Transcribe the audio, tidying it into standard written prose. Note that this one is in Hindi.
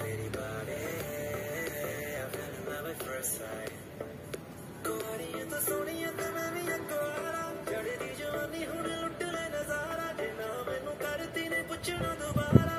तेरी बारे I fell in love at first sight कुआरियां तो सोनियां ते मैं भी अकवारा चढ़दी जवानी हुण लुट ले नजारा जे ना मैनू करती ने पुछना दोबारा